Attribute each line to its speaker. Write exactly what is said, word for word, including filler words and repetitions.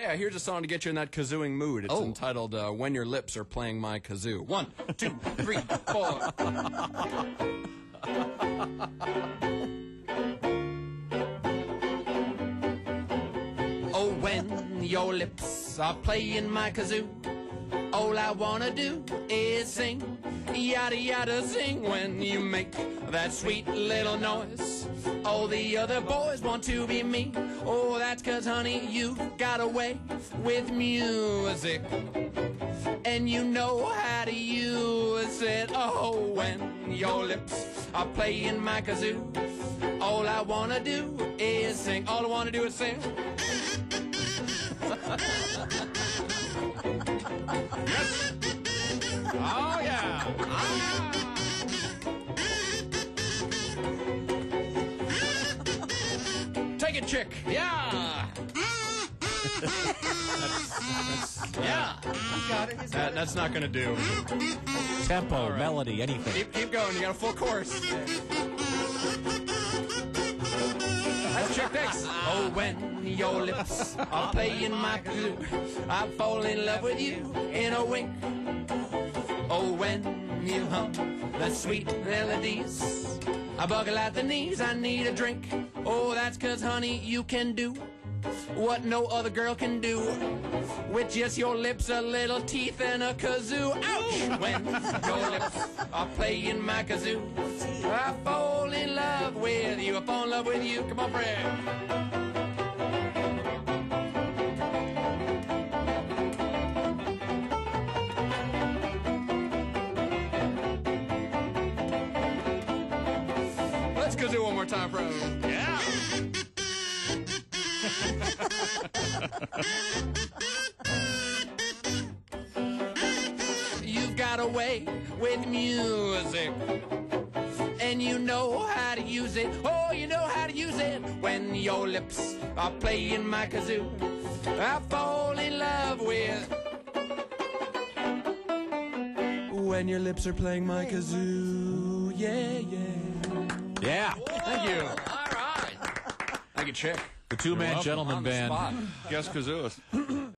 Speaker 1: Yeah, here's a song to get you in that kazooing mood. It's
Speaker 2: Oh.
Speaker 1: entitled uh, When Your Lips Are Playing My Kazoo. One, two, three, four.
Speaker 2: Oh, when your lips are playing my kazoo, all I wanna do is sing, yada yada sing. When you make that sweet little noise, all the other boys want to be me. Oh, that's 'cause honey, you've got a way with music, and you know how to use it. Oh, when your lips are playing my kazoo, all I wanna do is sing. All I wanna do is sing.
Speaker 1: Yes. Oh, yeah. Ah. Take it, chick. Yeah. that's, that's, yeah.
Speaker 3: He's got it. He's got
Speaker 1: That, that's not going to do.
Speaker 4: Tempo,
Speaker 1: right.
Speaker 4: melody, anything.
Speaker 1: Keep, keep going. You got a full course. That's chick, thanks.
Speaker 2: Oh, when your lips are playing my kazoo, I fall in love with you in a wink. Oh, when you hum the sweet melodies, I buckle at the knees, I need a drink. Oh, that's 'cause honey, you can do what no other girl can do, with just your lips, a little teeth, and a kazoo. Ouch! When your lips are playing my kazoo, I fall in love with you. I fall in love with you. Come on, Fred.
Speaker 1: Let's kazoo one more time, bro. Yeah.
Speaker 2: You've got a way with music, and you know how to use it. Oh, you know how to use it. When your lips are playing my kazoo, I fall in love with.
Speaker 1: When your lips are playing my kazoo. Yeah, yeah.
Speaker 4: Yeah.
Speaker 1: Thank you. All right. Thank you, chick.
Speaker 4: The two-man gentleman
Speaker 1: On the
Speaker 4: band.
Speaker 1: spot.
Speaker 5: Guest kazooist.